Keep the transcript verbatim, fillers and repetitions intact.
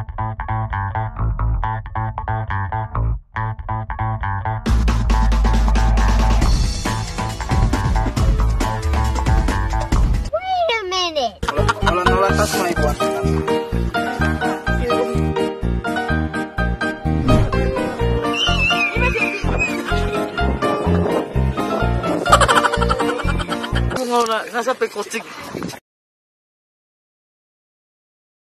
Wait a minute. Kalau nolantas mah ibuan. Nggak sampai kucing.